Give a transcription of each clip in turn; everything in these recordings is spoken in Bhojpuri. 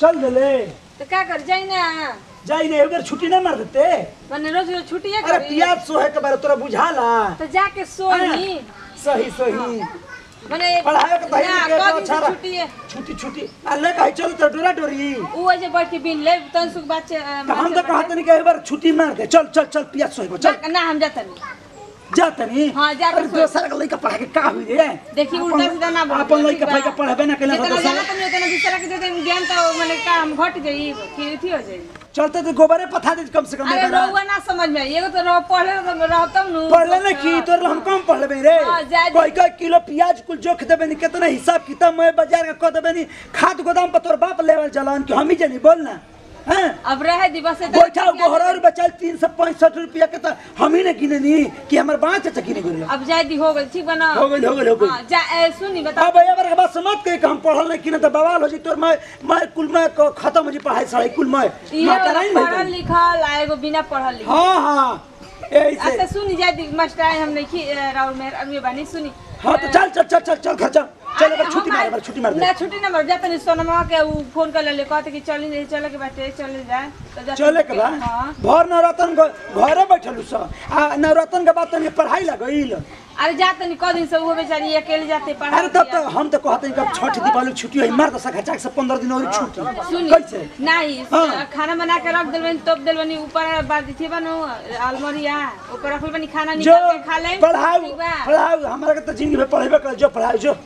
चल देले तो क्या कर जाई ना जाई नहीं अगर छुट्टी नहीं मार देते मने रोज रोज छुट्टी है अरे पियाज सोहे के बारे तोरा बुझाला तो जाके सोही सही सही मने पढ़ाए के भाई के अच्छा छुट्टी है छुट्टी अल्लाह कहे चल तो डोरा डोरी वो जे बैठ के बिन ले तन सुख बच्चे हम तो कहते नहीं कि एक बार छुट्टी मार दे चल चल चल पियाज सोहे चल ना हम जाता नहीं जाता नहीं हां जाके दोसर के लइका पढ़ा के का हुई रे देखी उल्टा सीधा ना बोल अपन लइका भाई का पढ़ाबे ना केला तो जाना तो नहीं उतना दूसरा के दे ज्ञान तो माने काम घट जाई फिर थी हो जाई चलते तो गोबरे पथा दे कम से कम अरे रहुआ ना समझ में एगो तो रह पढ़े तो रहतम नु पढ़ले ना की तोर हम कम पढ़ लेबे रे कोई किलो प्याज कुल जोख देबे नहीं कितना हिसाब किताब मैं बाजार का क देबे नहीं खाद गोदाम पर तोर बाप लेवल जलान कि हम ही जनी बोलना हैं अब रहे दिवस से बैठा गोहरौर बचल 365 रुपया के तो हम ही ने गिने नहीं कि हमर बात चाचा गिने गेल अब जायदी हो गई ठीक बना हो गई हां जा सुनी बता अब यार के बात समझ के हम पढ़ल नहीं कि तो बवाल हो जी तोर मैं कुल में खत्म हो जी पढ़ाई सारी कुल में पढ़ल लिखल आएगो बिना पढ़ल लिखल हां हां ऐसे अच्छा सुनी जायदी मास्टर हम नहीं राउर में अभी बानी सुनी हां तो चल चल चल चल खर्चा चल अगर छुट्टी मार दे ना छुट्टी ना मार जाता नहीं सोनमा के वो फोन कर ले कहते कि चली नहीं चले के बाटे चले जाए तो चले के बा भर नवरत्न घरे बैठल स आ नवरत्न के बात नहीं पढ़ाई लगइल अरे जाता नहीं क दिन से वो बेचारी अकेले जाते पढ़ा अरे तब तो हम तो कहते हैं कि छठ दीपावली छुट्टी है मार दस खर्चा से 15 दिन और छुट्टी सुनी कैसे नहीं खाना बना के रख देलबनी तोप देलबनी ऊपर बादी थी बनो अलमारिया ऊपर रखल बनी खाना निकाल के खा ले पढ़ाओ हमरा के तो जिंदगी में पढ़ेबे कर जो पढ़ाओ जो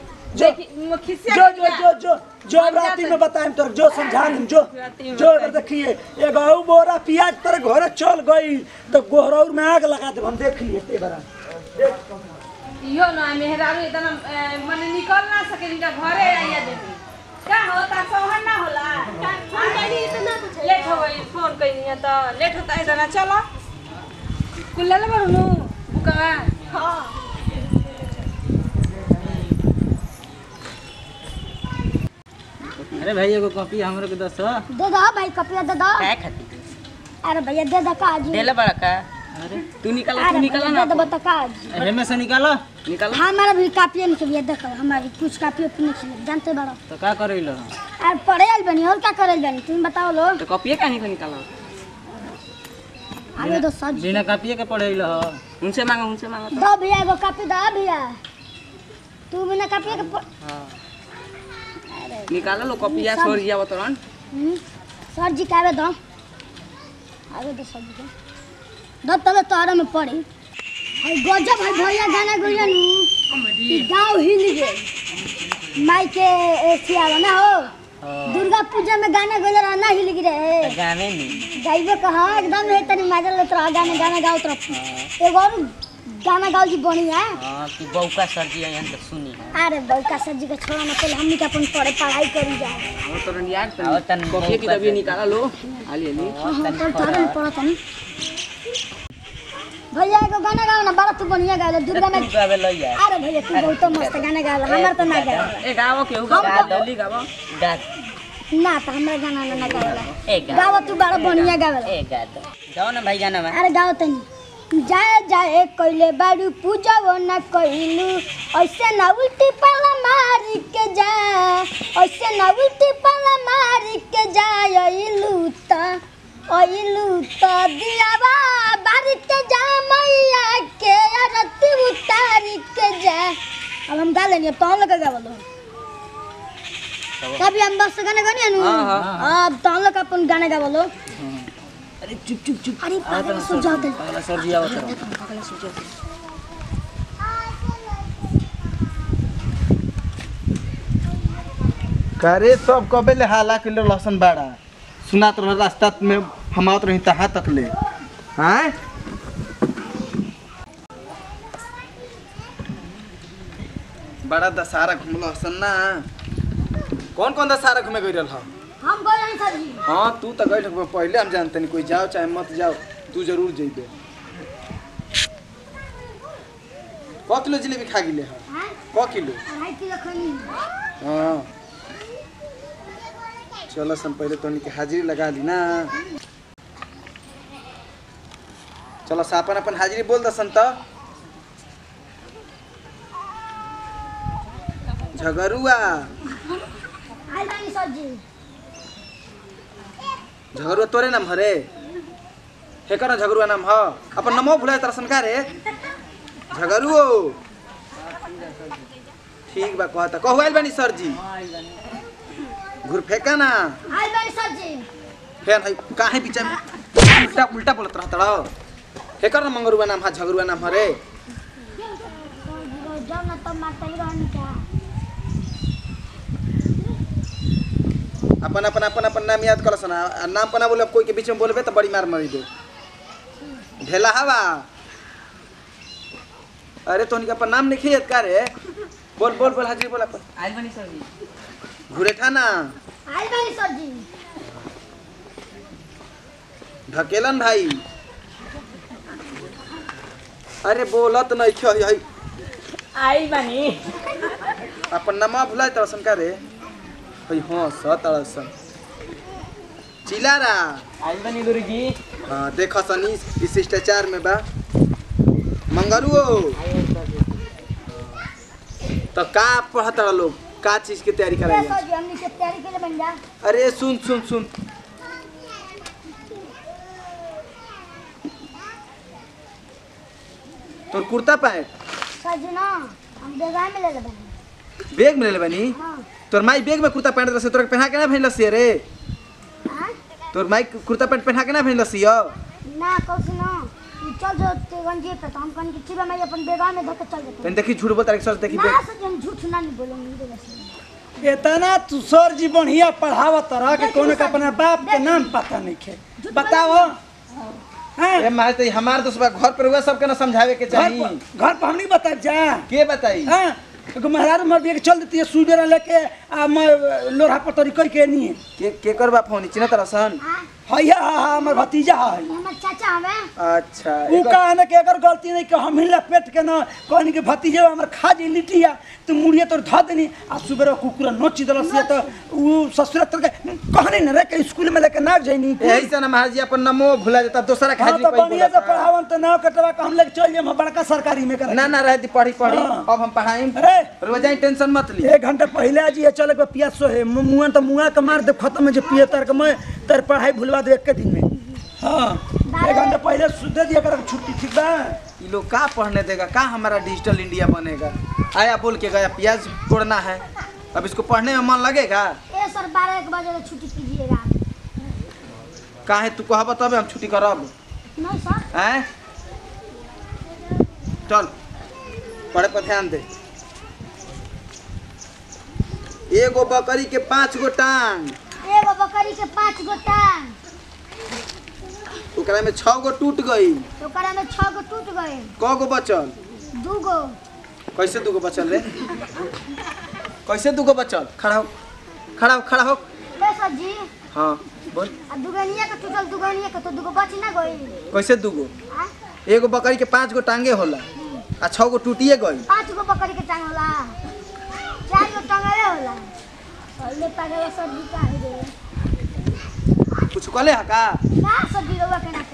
जो राती में बताएं तो जो समझाएं जो देखिए एगो बोरा प्याज तेरे घर चल गई तो गोहरौर में आग लगा दे हम देख लिए ते बरा यो ना मेहरारू इतना मन निकल ना सके इनका घरे आइया देती का होता सोहन ना होला फोन करी इतना लेट हो गई फोन कइनी त लेट होता है इतना चलो कुल्ला ले बरनु बुका हां अरे भाई एगो कॉपी हमरे के दस दे दो भाई कॉपी दे दो काय खाती अरे भैया दे दो काज देला बड़ा का अरे तू निकाला ना दे दो बता काज अरे में से निकालो हमारा भी कॉपी नहीं चाहिए देखो हमारी कुछ कॉपी अपनी चाहिए जानते बड़ो तो का करइलो अरे पढ़े आइल बनी और क्या करल बनी तुम बताओ लो तो कॉपी काहे के निकालो आगे दो सज बिना कॉपी के पढ़इलो उनसे मांगो दो भैया एगो कॉपी दो भैया तू बिना कॉपी के हां निकालो लो कॉपीया सोरिया बतरन सर जी कावे दो आगे दो सर जी दो तले तोरा में पड़ी और गजब है भैया गाना गइया नु कॉमेडी गांव हिल गए माई के एथिया ना हो दुर्गा पूजा में गाना गइला रहना हिल गए गाने में गाइबे कहा एकदम है तनी मजा लेत रह गाना गाओ तरफ एगो और गाना गाओ जी बढ़िया हां कि बौका सर जी यहां तक सुनी अरे बौका सर जी के छोड़ा ना पहले हमनी के अपन पढ़ाई करी जाए और तो यार तन कॉपी की तभी निकाला लो आली तन पढ़त नहीं भैया एगो गाना गाओ ना बड़ा तू बढ़िया गाओ दुर्गा में गावे ल यार अरे भैया तू बहुत मस्त गाना गाओ हमार तो ना गाओ ए गाओ केहू गा दली गाओ गा ना तो हमरा गाना ना गाओ ए गाओ तू बड़ा बढ़िया गाओ ए गा गाओ ना भाई गाना में अरे गाओ तनी जाए जाए कइले बाड़ू पूजा वो ना कइलू ऐसे ना उल्टी पाला मारी के जा ऐसे ना उल्टी पाला मारी के जा अइलू त दियावा बारी के जा मैया के आरती उतारी के जा अब हम गा लेनी अब तो हम लोग गावलो कभी हम बस गाना गानी नु अब तो हम लोग अपन गाना गावलो अरे चुप अरे पागल सो जाओ दे पगला सर जी आवत रहो पागल सो जाओ करे सब कबे ले हाला किलो लहसन बाड़ा सुनात रह रास्ता में हम आवत रही तहा तक ले हैं बड़ा दशहरा घूमल हसन ना कौन दशहरा घूमे गई रहा हम गए नहीं सर जी हाँ तू तो गई पहले हम जानते नहीं कोई जाओ चाहे मत जाओ तू जरूर जेबे क किलो जिलेबी खा गिले है क किलो 2.5 किलो खनी हाँ चलो सन पहले तो के हाजिरी लगा ली ना चलो सापन अपन हाजिरी बोल दसन तो झगरुआ आई बानी सर जी झगड़ुआ तोरे नाम हरे हेकर झगड़ुआ नाम ह अपन नमो भुलाए तरह संकार रे झगड़ुओ ठीक बा कहता कहू आइल बानी सर जी घुर फेंका ना आइल बानी सर जी फेन है काहे बीच में उल्टा उल्टा बोलत रहत रहो हेकर न मंगरुआ नाम हा झगड़ुआ नाम हरे जब ना तब मारते ही रहनी क्या अपन अपन अपन अपन नाम याद कर सना नाम पना बोले कोई के बीच में बोलबे तो बड़ी मार मारी दे ढेला हवा अरे तोनी के अपन नाम नहीं याद का रे बोल बोल बोल हाजिर बोल अपन आइल बनी सर जी घुरे ठाना आइल बानी सर जी ढकेलन भाई अरे बोलत नहीं क्यों है आइल बनी अपन नाम भुलाए तरसन का रे हई हां सतरसन चिलारा आइल बनी गुरुजी हां देखा सनी इस शिष्टाचार में बा मंगरुओ तो का पढ़त लोग का चीज की तैयारी कर सर जी हमनी के तैयारी के लिए बन जा अरे सुन सुन सुन तोर कुर्ता पैंट सर जी ना हम बेगान में ले ले बनी बैग में ले बनी हां तोर माई बैग में कुर्ता पैंट रसे तोरा पहना के ना भेजल सी रे हां तोर माई कुर्ता पैंट पहना के ना भेजल सी हो ना कौन ना चल जो तेगंजी पे तो हम कन की चिबा में अपन बेगान में धके चल जेते तन देखी झूठ बोलता रे सर देखी ना बैग सर जी हम झूठ ना नहीं बोलेंगे वैसे इतना तू सर जी बढ़िया पढ़ावत तरह के कोनो के अपना बाप के नाम पता नहीं खे बताओ हैं ए मार तो हमार दोस्त घर पर हुआ सबके ना समझावे के चाहिए घर पर हमनी बता जा के बताई हां एगो महाराज मर दिए के चल देती है सुबेरा लेके आ मैं लोहा पर तोरी कई के नहीं के करबा फोन चिन्ह तरसन हां हैया हा हमर भतीजा है हमर चाचा हमें अच्छा उ कहने के अगर गलती नहीं कि हम हिला पेट के ना कहनी के भतीजे हमर खा जी लिटिया तो मुड़िया तोर ध देनी आ सुबेरा कुकुरा नोची दलस से तो उ ससुर तर के कहनी न रे के स्कूल में लेके नाग जइनी यही से ना महाराज जी अपन नमो भुला जाता दूसरा हां खाजी तो कोई बढ़िया बोला से पढ़ावन तो ना कटवा के हम लेके चल जे हम बड़का सरकारी में कर ना ना रहती पढ़ी पढ़ी हाँ। अब हम पढ़ाई अरे रोज जाई टेंशन मत ली 1 घंटा पहले आज ये चले के पियासो है मुआ तो मुआ के मार दे खत्म है जे पिए तर के मैं तर पढ़ाई भुलवा दे एक के दिन में हां 1 घंटा पहले सुध दिया कर छुट्टी ठीक बा ये लोग का पढ़ने देगा का हमारा डिजिटल इंडिया बनेगा आया बोल के गया प्याज तोड़ना है अब इसको पढ़ने में मन लगेगा ए सर 12 बजे तक छुट्टी कीजिएगा काहे तू कहब तब हम छुट्टी करब नहीं सर हैं चल पढ़े पर ध्यान दे एगो बकरी के 5 गो टांग एगो बकरी के 5 गो टांग ओकरा में 6 गो टूट गई ओकरा में 6 गो टूट गए क गो बचल 2 गो कैसे 2 गो बचल रे कैसे 2 गो बचल खड़ा हो खड़ा हो खड़ा हो ले सर जी हाँ बोल आ दुगनिया के टूटल दुगनिया के तो 2 गो बची ना गई कैसे 2 गो हां एगो बकरी के 5 गो टांगे होला आ 6 गो टूटिए गई 5 गो बकरी के टांग होला 4 गो टांगले होला पहले पागल सर जी का है रे कुछ कहले हा का ना सर जी रवा के ना